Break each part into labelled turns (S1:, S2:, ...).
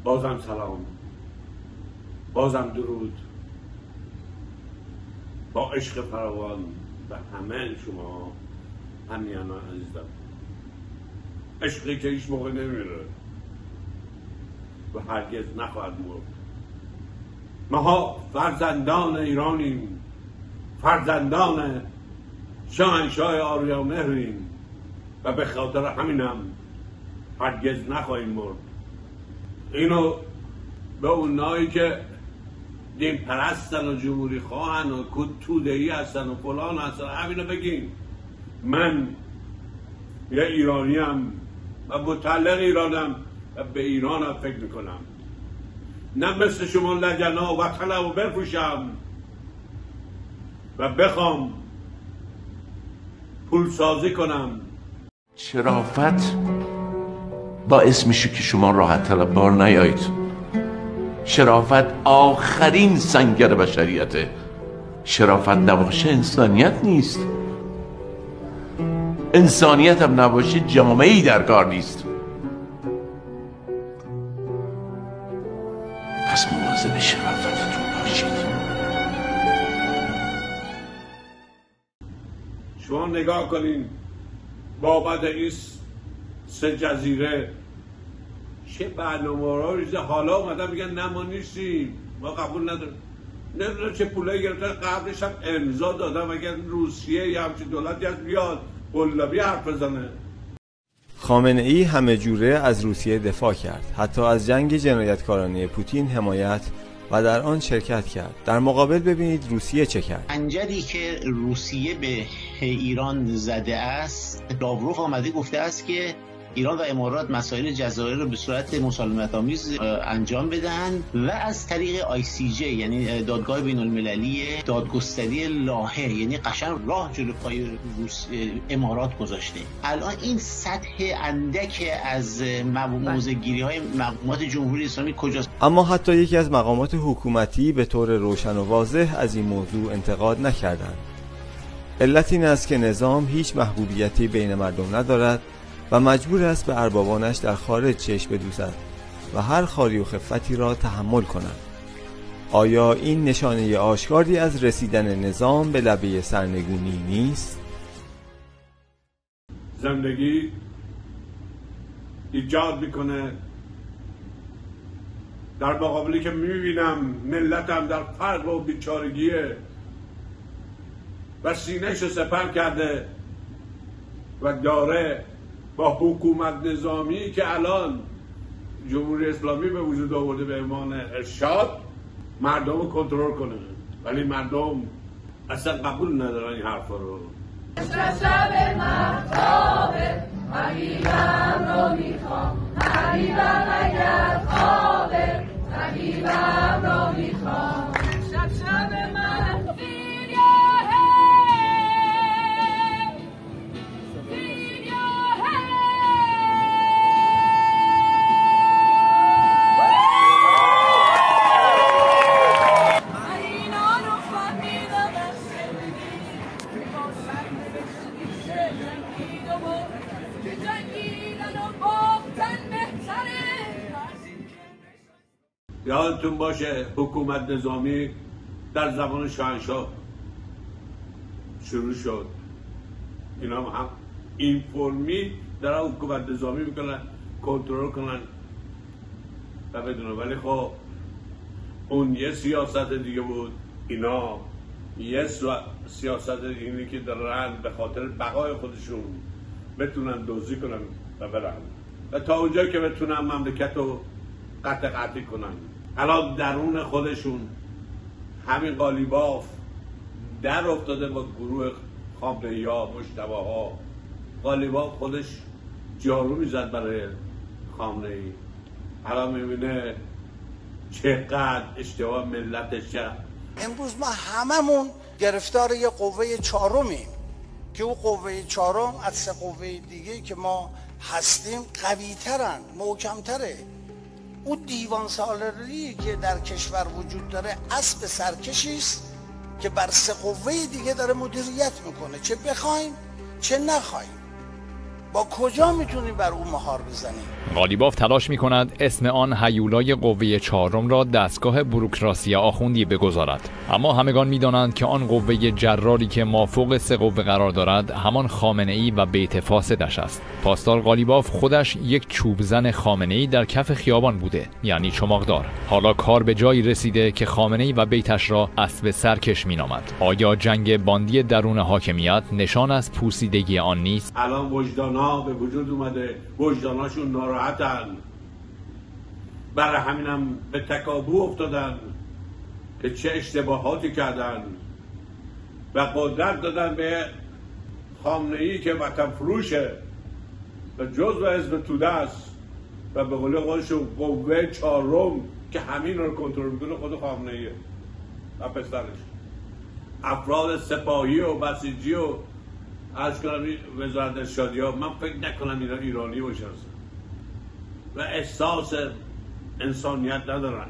S1: بازم سلام، بازم درود با عشق فراوان به همه شما همیهنان عزیزم. عشقی که هیچ موقع نمیره و هرگز نخواهد مرد. ماها فرزندان ایرانیم، فرزندان شاهنشاه آریامهریم و به خاطر همینم هرگز نخواهیم مرد. اینو به اونایی که دین پرستن و جمهوری خواهن و توده‌ای هستن و فلان هستن همینو بگین. من یه ایرانیم و متعلق ایرانم و به ایرانم فکر میکنم. نه مثل شما لجنا و طلب و بفروشم و بخوام پول سازی کنم.
S2: شرافت باعث میشه که شما راحت طلب بار نیایید. شرافت آخرین سنگر بشریته. شرافت نباشه انسانیت نیست. انسانیت هم نباشه جامعه‌ای در کار نیست. پس مواظب شرافتتون باشید.
S1: شما نگاه کنین بابت این 3 جزیره چه برنامه‌ها ریزه. حالا اومدن میگن نه ما نیستیم، ما قبول نداریم. نمیدونم چه پولایی گرفتن. قبلش هم امضا دادن اگر روسیه یا همچین دولتی از بیاد قلابی حرف بزنه.
S3: خامنه‌ای همه جوره از روسیه دفاع کرد، حتی از جنگ جنایتکارانه پوتین حمایت و در آن شرکت کرد. در مقابل ببینید روسیه چه کرد.
S4: خنجری که روسیه به ایران زده است، لاوروف آمده گفته است که ایران و امارات مسائل جزایر رو به صورت مسالمت‌آمیز انجام بدن و از طریق ICJ یعنی دادگاه بین‌المللی دادگستری لاهه، یعنی قشنگ راه جلو پای امارات گذاشته. الان این سطح اندک از موضع‌گیری‌های مقامات جمهوری اسلامی کجاست؟
S3: اما حتی یکی از مقامات حکومتی به طور روشن و واضح از این موضوع انتقاد نکردند. علت این است که نظام هیچ محبوبیتی بین مردم ندارد و مجبور است به اربابانش در خارج چشم بدوزد و هر خاری و خفتی را تحمل کند. آیا این نشانه آشکاری از رسیدن نظام به لبه سرنگونی نیست؟
S1: زندگی ایجاد میکنه در مقابلی که میبینم ملتم در فرق و بیچارگیه و سینه‌شو سپر کرده و داره با حکومت نظامی که الان جمهوری اسلامی به وجود آورده به عنوان ارشاد مردم رو کنترل کنه، ولی مردم اصلا قبول ندارن این حرفا رو.
S5: شب مهتابه حبیبم رو میخوام، حبیبم اگر خوابه حبیبم رو میخوام. شب من
S1: یادتون باشه حکومت نظامی در زمان شاهنشاه شروع شد. اینا هم این فرمی در حکومت نظامی میکنن کنترل کنن و بدونه، ولی خب اون یه سیاست دیگه بود. اینا یه سیاست اینی که دارن به خاطر بقای خودشون بتونن دزدی کنن و برن و تا اونجایی که بتونن مملکت رو قطع کنن. الان درون خودشون همین قالیباف در افتاده با گروه خامنه‌ای ها، مجتبی ها. قالیباف خودش جارو میزد برای خامنه‌ای. الان میبینه چقدر اشتباه ملتش کرد.
S6: امروز ما هممون گرفتار یه قوه چهارمیم که اون قوه چهارم از 3 قوه دیگه که ما هستیم قوی ترن، محکم تره. اون دیوان سالاری که در کشور وجود داره اسب سرکشی است که بر 3 قوه دیگه داره مدیریت میکنه، چه بخوایم چه نخوایم. با کجا میتونیم بر اون مهار بزنیم؟
S7: قالیباف تلاش می‌کند اسم آن هیولای قوه چهارم را دستگاه بوروکراسی آخوندی بگذارد، اما همگان می‌دانند که آن قوه جراری که مافوق سه قوه قرار دارد همان خامنه‌ای و بیت فاسدش است. پاسدار قالیباف خودش یک چوبزن خامنه‌ای در کف خیابان بوده، یعنی چماقدار. حالا کار به جایی رسیده که خامنه‌ای و بیتش را اسب سرکش می‌نامد. آیا جنگ باندی درون حاکمیت نشان از پوسیدگی آن نیست؟
S1: الان وجدانا به وجود اومده، وجداناشون ناراحتن، برای همینم به تکابو افتادن که چه اشتباهاتی کردن و قدرت دادن به خامنه‌ای که وطن فروشه و جزو حزب توده است و به قول خودشون قوه چهارم که همین رو کنترل میکنه خود خامنه‌ایه و پسرش. افراد سپاهی و بسیجی و از کنم وزارت ارشادی ها، من فکر نکنم اینا ایرانی باشن و احساس انسانیت ندارن.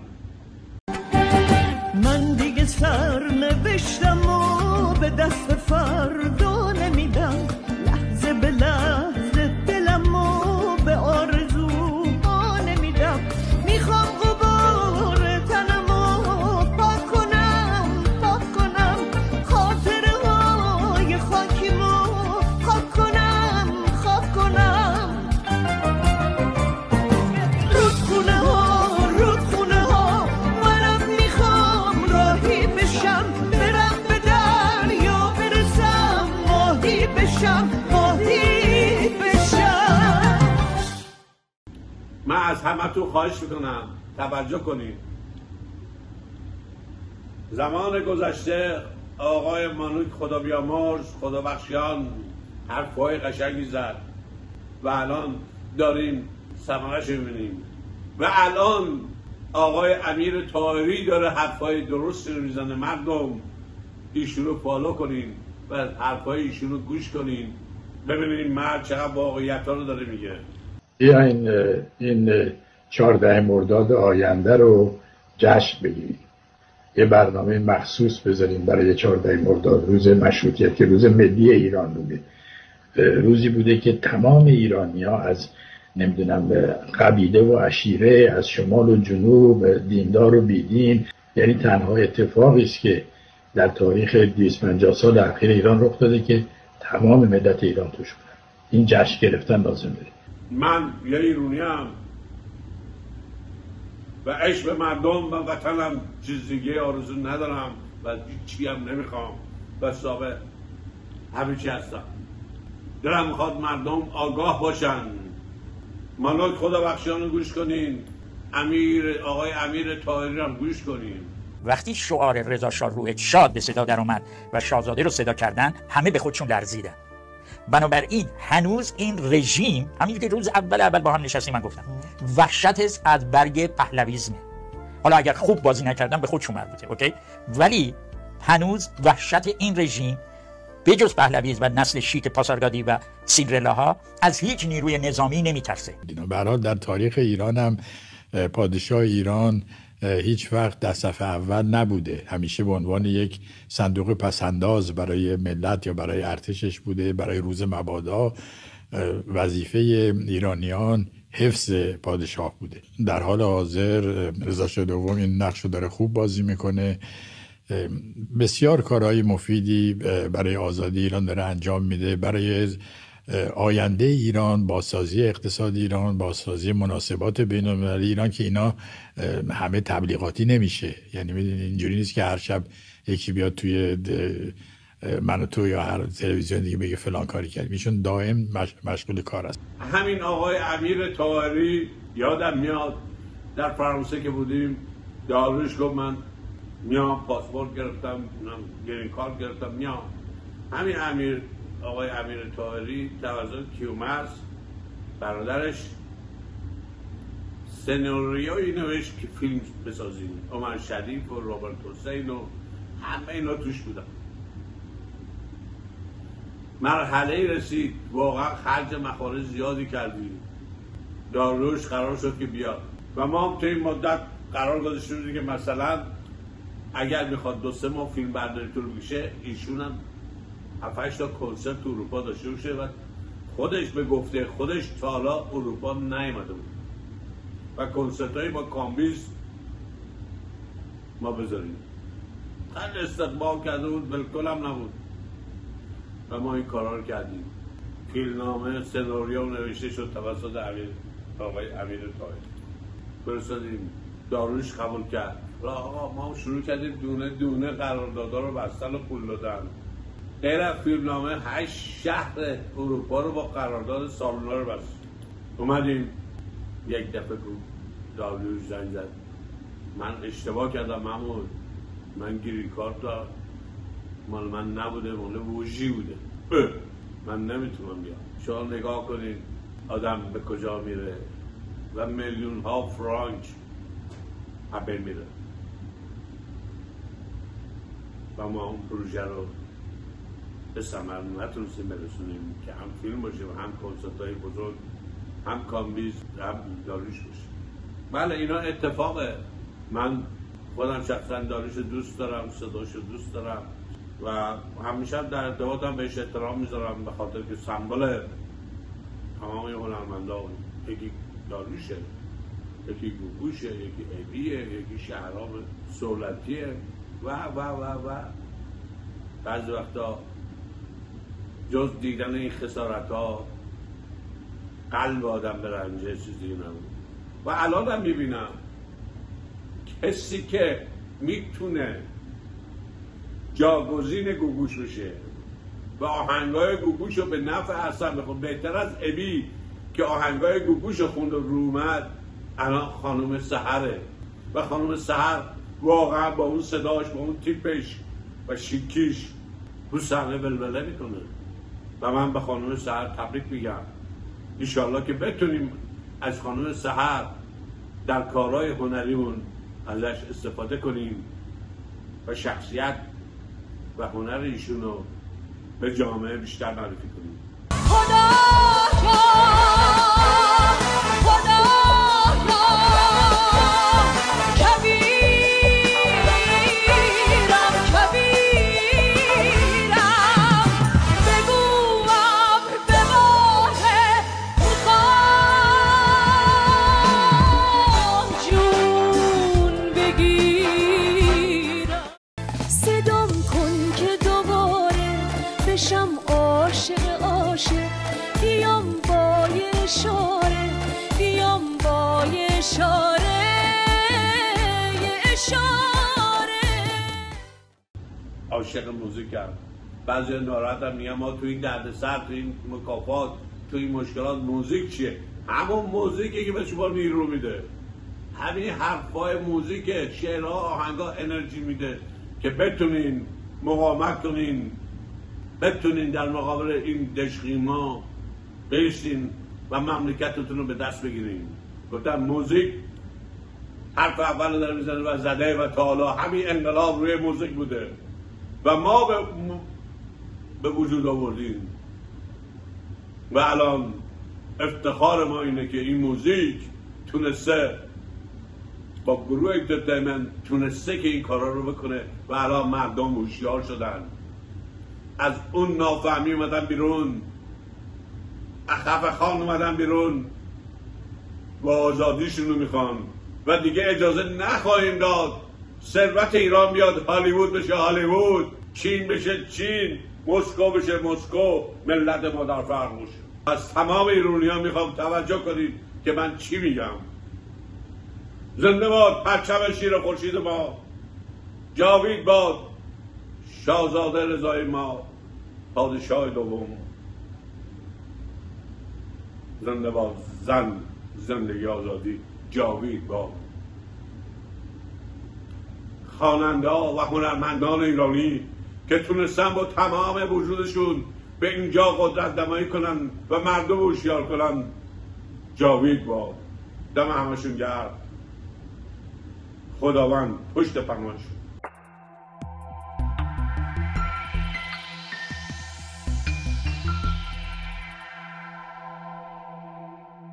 S8: من دیگه سرنوشتم و به دست فردا نمیدم، لحظه به لحظه دلم و به آرزو نمیدم، میخوام غبار تنم و پاک کنم خاطره های خاکیمو خاک کنم رودخونه ها منم میخوام راهی بشم، برم به دریا برسم، ماهی بشم.
S1: من از همتون خواهش میکنم توجه کنید. زمان گذشته آقای مانوک خدا بیامرز خدا بخشیان حرفای قشنگی زد و الان داریم ثمرش میبینیم و الان آقای امیر طاهری داره حرفای درستی رو میزنه. مردم ایشون رو فالو کنین و حرفای ایشون رو گوش کنین، ببینید مرد چقدر واقعیت ها رو داره میگه.
S9: این 14 مرداد آینده رو جشن بگیریم، یه برنامه مخصوص بذاریم برای 14 مرداد، روز مشروطیت که روز ملی ایران بوده، روزی بوده که تمام ایرانی ها از نمیدونم قبیله و عشیره، از شمال و جنوب، دیندار و بیدین، یعنی تنها اتفاقی است که در تاریخ 250 سال اخیر ایران رخ داده که تمام ملت ایران توش بودن. این جشن گرفتن لازم داره.
S1: من یه ایرانیم و عشق به مردم و وطنم، چیز دیگه آرزو ندارم و چی هم نمیخوام و صاحب همه چی هستم. دلم میخواد مردم آگاه باشن. مانوک خدا بخشیان رو گوش کنین، آقای امیر طاهری رو گوش کنین.
S10: وقتی شعار رضا شاه روح‌شاد به صدا در اومد و شاهزاده رو صدا کردن، همه به خودشون لرزیدن. بنابراین هنوز این رژیم، همین که روز اول با هم نشستیم من گفتم وحشت از برگ پهلویزمه. حالا اگر خوب بازی نکردن به خودشون مربوطه، اوکی؟ ولی هنوز وحشت این رژیم بجز پهلویز و نسل شیک پاسارگادی و سیندرلاها از هیچ نیروی نظامی نمیترسه.
S9: به هر حال در تاریخ ایران هم پادشاه ایران هیچ وقت در صف اول نبوده، همیشه به عنوان یک صندوق پسنداز برای ملت یا برای ارتشش بوده. برای روز مبادا وظیفه ایرانیان حفظ پادشاه بوده. در حال حاضر رضا شاه دوم این نقش رو داره خوب بازی میکنه، بسیار کارهای مفیدی برای آزادی ایران داره انجام میده، برای آینده ایران، بازسازی اقتصاد ایران، بازسازی مناسبات بین‌المللی ایران که اینا همه تبلیغاتی نمیشه. یعنی میدونید اینجوری نیست که هر شب یکی بیاد توی من و تو یا هر تلویزیون دیگه بگه فلان کاری کردیم. ایشون دائم مشغول کار است.
S1: همین آقای امیر طاهری یادم میاد در فرانسه که بودیم، داروش گفت من میام پاسپورت گرفتم، گرین کارت گرفتم میام. همین آقای امیر طاهری توسط کیومرث برادرش سناریویی نوشت که فیلم بسازیم. عمر شریف و رابرت حسین و همه اینا توش بودن. مرحله رسید واقعا خرج مخارج زیادی کردیم. داروش قرار شد که بیاد و ما هم تا این مدت قرار گذاشته بودیم که مثلا اگر میخواد 2-3 ماه فیلم برداری طول بکشه ایشون هم 7-8 تا کنسرت تو اروپا داشته باشه و خودش به گفته خودش تا حالا اروپا نیامده بود و کنسرتایی با کامبیز ما بذاریم. خیلی استقبال کرده بود، بالکل هم نبود و ما این کارا رو کردیم. فیلمنامه سناریو نوشته شد توسط آقای امیر طاهری، فرستادیم، داروش قبول کرد و آقا ما شروع کردیم دونه دونه قراردادها رو بستن و پول دادن. غیر از فیلمنامه 8 شهر اروپا رو با قرارداد سالونا رو بست. اومدیم یک دفعه داروش زنگ زد، من اشتباه کردم محمود، من گرین کارت دارم، مال من نبوده، مال ووژی بوده، من نمیتونم بیام. شما نگاه کنین آدم به کجا میره و میلیون ها فرانک هبه میره و ما اون پروژه رو به ثمر نتونستیم برسونیم که هم فیلم باشه و هم کنسرت های بزرگ، هم کامبیز، هم داروش باشه. بله اینا اتفاقه. من خودم شخصا داروش دوست دارم، صداش دوست دارم و همیشه در ارتباطم بهش احترام میذارم به خاطر که سمبل تمام هنرمندا، یکی داروشه، یکی گوگوشه، یکی ابیه، یکی شهرام سولتیه و بعضی وقتا جز دیدن این خسارت ها قلب آدم برنجه چیزی نبود. و الان هم میبینم کسی که میتونه جاگزین گوگوش بشه و آهنگای گوگوش رو به نفع حسن بخون، بهتر از ابی که آهنگای گوگوش رو خوند و رومد، الان خانم سحره و خانم سحر واقعا با اون صداش، با اون تیپش و شیکیش رو صحنه ولوله میکنه و من به خانم سحر تبریک میگم. انشالله که بتونیم از خانم سحر در کارهای هنریمون ازش استفاده کنیم و شخصیت و هنر ایشون رو به جامعه بیشتر معرفی کنیم. عاشق موزیکم. بعضی ناراحت هم میگن ما تو این دردسر، تو این مکافات، تو این مشکلات موزیک چیه؟ همون موزیکی که به شما نیرو میده، همین حرفای موزیک، شعرها، آهنگا انرژی میده که بتونین مقاومت کنین، بتونین در مقابل این دشخیما بیستین و مملکتتون رو به دست بگیرین. گفتم موزیک حرف اول داره میزنه و زده و تا حالا همین انقلاب روی موزیک بوده و ما به وجود آوردیم و الان افتخار ما اینه که این موزیک تونسته با گروه انترتینمنت تونسته که این کارا رو بکنه و الان مردم هوشیار شدن، از اون نافهمی اومدن بیرون، خفه خان اومدن بیرون و آزادیشون رو میخوان و دیگه اجازه نخواهیم داد ثروت ایران بیاد هالیوود بشه هالیوود، چین بشه چین، مسکو بشه مسکو، ملت ما در فرق باشه. از تمام ایرانیان میخوام توجه کنید که من چی میگم. زنده باد پرچم شیر خورشید ما، جاوید باد شاهزاده رضای ما، پادشاه دوم. زنده باد زن، زندگی آزادی، جاوید باد. خواننده ها و هنرمندان ایرانی که تونستن با تمام وجودشون به اینجا قدرت نمایی کنن و مردم هوشیار کنن، جاوید باد. دم همشون گرم. خداوند پشت پناهشون.